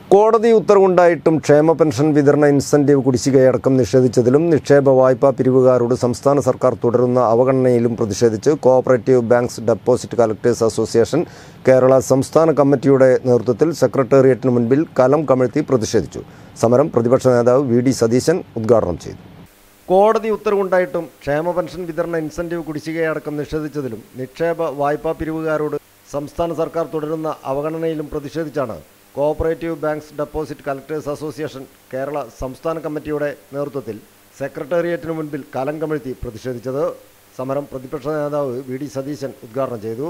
കോടതി ഉത്തരവുണ്ടായിട്ടും ക്ഷേമ പെൻഷൻ വിതരണ ഇൻസെന്റീവ് കുടിശ്ശികയടക്കം നിഷേധിച്ചതിലും നിക്ഷേപ വായ്പാ പിരിവുകാരോട് സംസ്ഥാന സർക്കാർ തുടരുന്ന അവഗണനയിലും പ്രതിഷേധിച്ച് cooperative banks deposit collectors association Kerala സംസ്ഥാന കമ്മിറ്റിയുടെ നേതൃത്വത്തിൽ സെക്രട്ടേറിയറ്റിന് മുൻപിൽ കലം കമഴ്ത്തി പ്രതിഷേധിച്ചു. സമരം പ്രതിപക്ഷ നേതാവ് വി.ഡി. സതീശൻ ഉദ്ഘാടനം ചെയ്തു. കോടതി ഉത്തരവുണ്ടായിട്ടും ക്ഷേമ പെൻഷൻ വിതരണ ഇൻസെന്റീവ് കുടിശ്ശികയടക്കം നിഷേധിച്ചതിലും നിക്ഷേപ വായ്പാ പിരിവുകാരോട് സംസ്ഥാന സർക്കാർ തുടരുന്ന അവഗണനയിലും പ്രതിഷേധിച്ചാണ് cooperative banks deposit collectors association Kerala സംസ്ഥാന കമ്മിറ്റിയുടെ നേതൃത്വത്തിൽ സെക്രട്ടേറിയറ്റിന് മുൻപിൽ കലം കമഴ്ത്തി പ്രതിഷേധിച്ചത്. സമരം പ്രതിപക്ഷ നേതാവ് വി.ഡി. സതീശൻ ഉദ്ഘാടനം ചെയ്തു.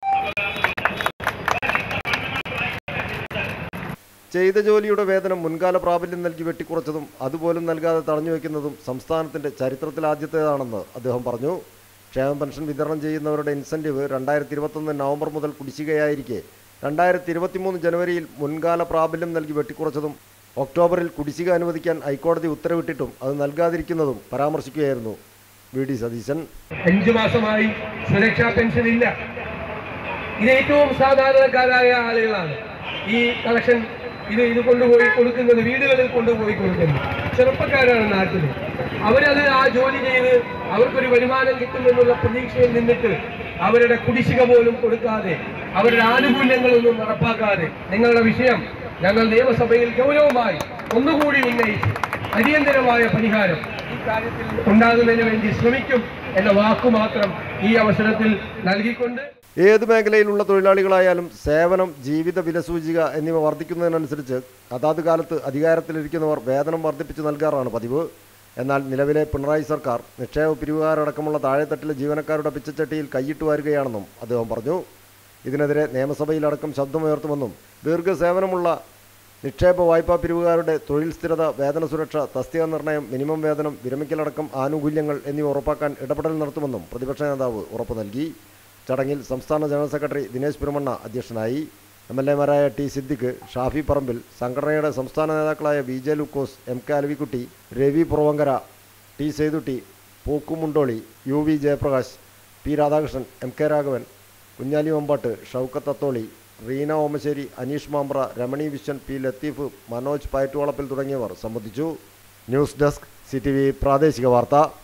ചെയ്ത ജോലിയുടെ വേതനം മുൻകാല പ്രാബല്യം നൽകി വെട്ടിക്കുറച്ചതും അതുപോലും നൽകാതെ തടഞ്ഞുവെക്കുന്നതും സംസ്ഥാനത്തിൻ്റെ ചരിത്രത്തിലാദ്യത്തേതാണെന്ന് അദ്ദേഹം പറഞ്ഞു. ക്ഷേമ പെൻഷൻ വിതരണം ചെയ്യുന്നവരുടെ ഇൻസെൻറ്റീവ് 2021 നവംബർ മുതൽ കുടിശ്ശികയായിരിക്കെ 2023 ജനുവരിയിൽ മുൻകാല പ്രാബല്യം നൽകി വെട്ടിക്കുറച്ചതും ഒക്ടോബറിൽ കുടിശ്ശിക അനുവദിക്കാൻ ഹൈക്കോടതി ഉത്തരവിട്ടിട്ടും അത് നൽകാതിരിക്കുന്നതും പരാമർശിക്കുകയായിരുന്നു വി.ഡി. സതീശൻ. 5 മാസമായി സുരക്ഷാ പെൻഷൻ ഇല്ല. ഇത് ഏറ്റവും സാധാരണക്കാരായ ആളുകളാണ് ഈ കളക്ഷൻ ഇത് കൊണ്ടുപോയി കൊടുക്കുന്നത്, വീടുകളിൽ കൊണ്ടുപോയി കൊടുക്കുന്നത് ചെറുപ്പക്കാരാണ് നാട്ടിൽ. അവരത് ആ ജോലി ചെയ്ത് അവർക്കൊരു വരുമാനം കിട്ടുമെന്നുള്ള പ്രതീക്ഷയിൽ നിന്നിട്ട് അവരുടെ കുടിശ്ശിക പോലും കൊടുക്കാതെ അവരുടെ ആനുകൂല്യങ്ങളൊന്നും നടപ്പാക്കാതെ നിങ്ങളുടെ വിഷയം ഞങ്ങൾ നിയമസഭയിൽ ഗൗരവമായി ഒന്നുകൂടി ഉന്നയിച്ച് അടിയന്തരമായ പരിഹാരം ഈ കാര്യത്തിൽ ഉണ്ടാകുന്നതിന് വേണ്ടി ശ്രമിക്കും എന്ന വാക്കുമാത്രം ഈ അവസരത്തിൽ നൽകിക്കൊണ്ട് ഏത് മേഖലയിലുള്ള തൊഴിലാളികളായാലും സേവനം, ജീവിത വിലസൂചിക എന്നിവ വർദ്ധിക്കുന്നതിനനുസരിച്ച് അതാത് കാലത്ത് അധികാരത്തിലിരിക്കുന്നവർ വേതനം വർദ്ധിപ്പിച്ച് നൽകാറാണ് പതിവ്. എന്നാൽ നിലവിലെ പിണറായി സർക്കാർ നിക്ഷേപ പിരിവുകാരടക്കമുള്ള താഴെത്തട്ടിലെ ജീവനക്കാരുടെ പിച്ചച്ചട്ടിയിൽ കൈയിട്ട് വാരുകയാണെന്നും അദ്ദേഹം പറഞ്ഞു. ഇതിനെതിരെ നിയമസഭയിലടക്കം ശബ്ദമുയർത്തുമെന്നും ദീർഘസേവനമുള്ള നിക്ഷേപ വായ്പാ പിരിവുകാരുടെ തൊഴിൽ സ്ഥിരത, വേതന സുരക്ഷ, തസ്തിക നിർണ്ണയം, മിനിമം വേതനം, വിരമിക്കലടക്കം ആനുകൂല്യങ്ങൾ എന്നിവ ഉറപ്പാക്കാൻ ഇടപെടൽ നടത്തുമെന്നും പ്രതിപക്ഷ നേതാവ് ഉറപ്പു നൽകി. ചടങ്ങിൽ സംസ്ഥാന ജനറൽ സെക്രട്ടറി ദിനേശ് പെരുമണ്ണ അധ്യക്ഷനായി. എം.എൽ.എമാരായ ടി. സിദ്ദിഖ്, ഷാഫി പറമ്പിൽ, സംഘടനയുടെ സംസ്ഥാന നേതാക്കളായ V J. Lukose, M K. Alavikutty, Ravi Puravankara, T. Sethutty, Pookkumundoli, U V. Jayaprakash, P. Radhakrishnan, M K. Raghavan, Kunhali Mampatt, Shoukath Atholi, Reena Omassery, Aneesh Mambra, Ramani Viswan, P. Latheef, Manoj Payattuvalappil തുടങ്ങിയവർ സംബന്ധിച്ചു. ന്യൂസ് ഡെസ്ക്, CTV പ്രാദേശിക വാർത്ത.